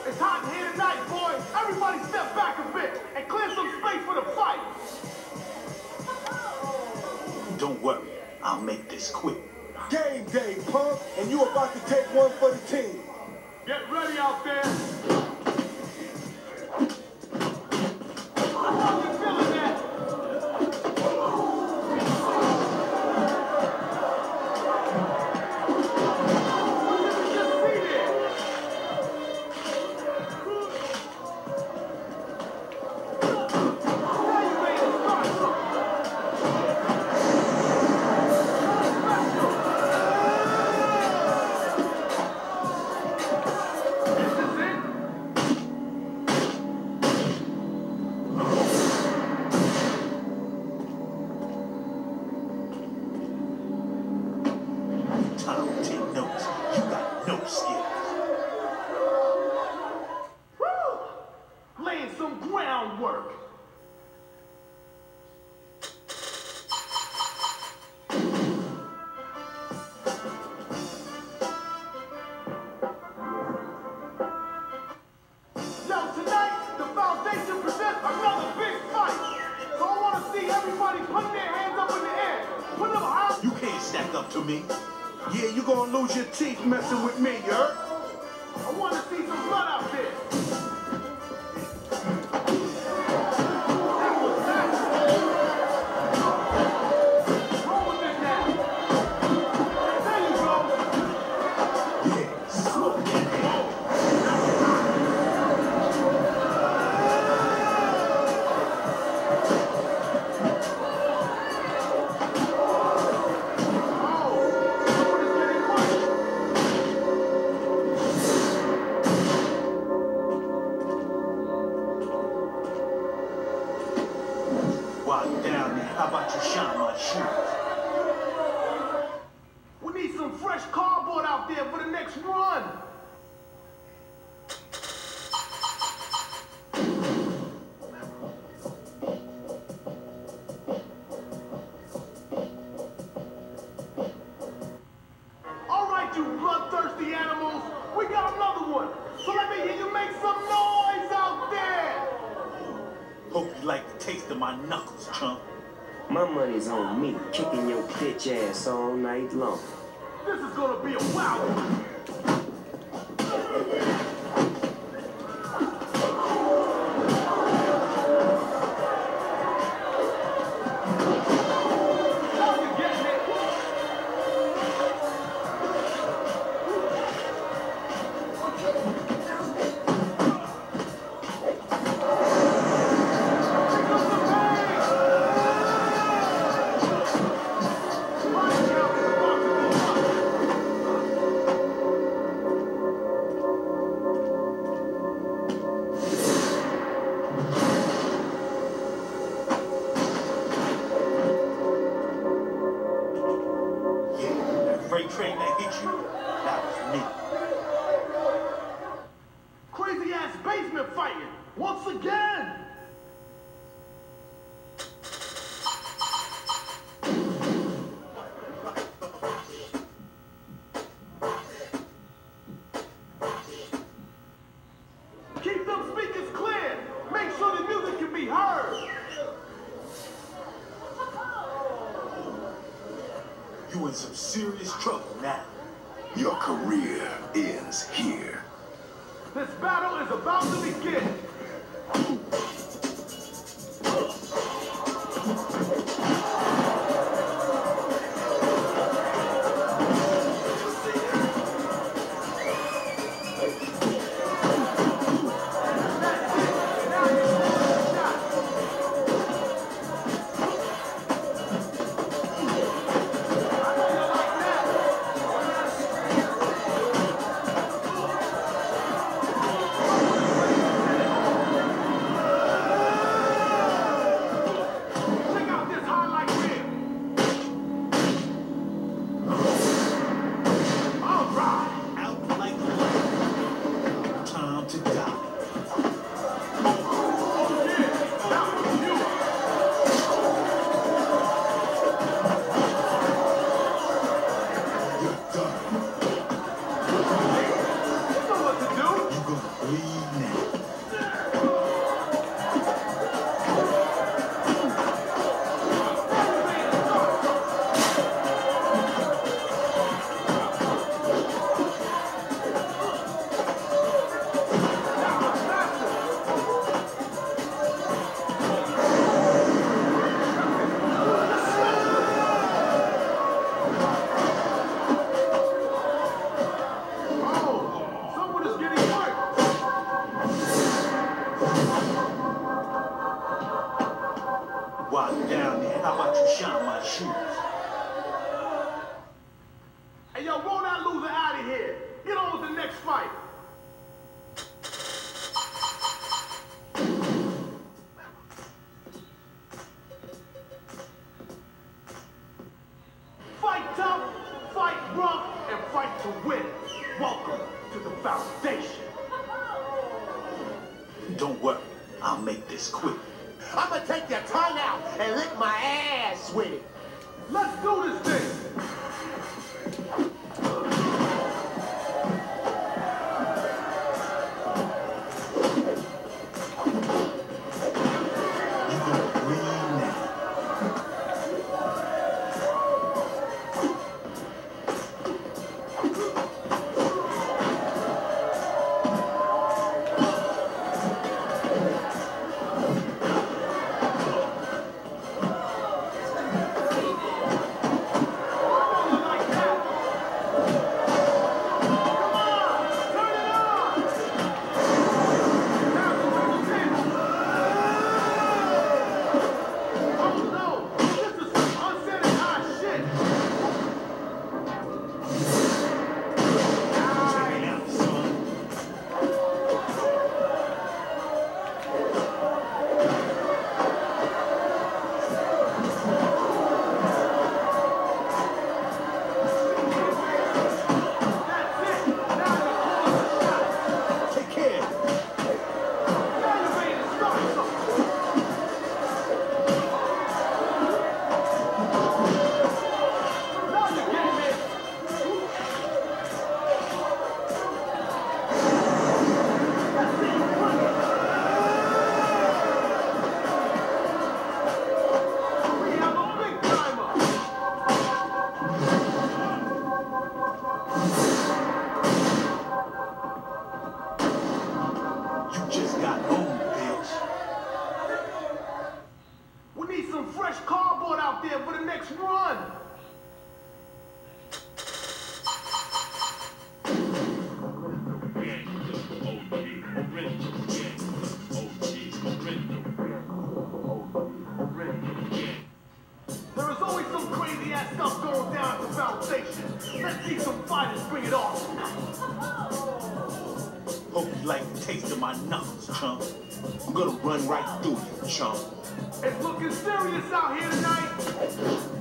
It's hot in here tonight, boys. Everybody step back a bit and clear some space for the fight. Don't worry, I'll make this quick. Game day, punk, and you about to take one for the team. Get ready out there. To me? Yeah, you gonna lose your teeth messing with me, you heard? I want to see some blood out there. That was that. Roll with it now. There you go. Yeah, slow that down. How about you shine my shoes? We need some fresh cardboard out there for the next run. All right, you bloodthirsty animals. We got another one. So let me hear you make some noise out there. Hope you like the taste of my knuckles, chump. My money's on me, kicking your bitch ass all night long. This is gonna be a wild one. Train that hit you, that was me. Crazy ass basement fighting once again. Keep them speakers clear. Make sure the music can be heard. You in some serious trouble now. Your career ends here. This battle is about to begin. to win. Welcome to the foundation. Don't worry, I'll make this quick. I'm gonna take your tongue out and lick my ass with it. Let's do this thing. Fresh cardboard out there for the next run. There is always some crazy ass stuff going down at the foundation. Let's see some fighters bring it on. Hope you like the taste of my knuckles, chump. I'm gonna run right through you, chump. It's looking serious out here tonight.